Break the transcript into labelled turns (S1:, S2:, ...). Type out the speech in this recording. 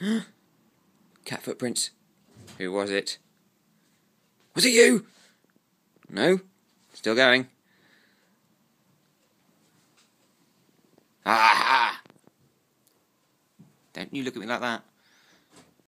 S1: Cat footprints. Who was it? Was it you? No? Still going. Ah! Don't you look at me like that.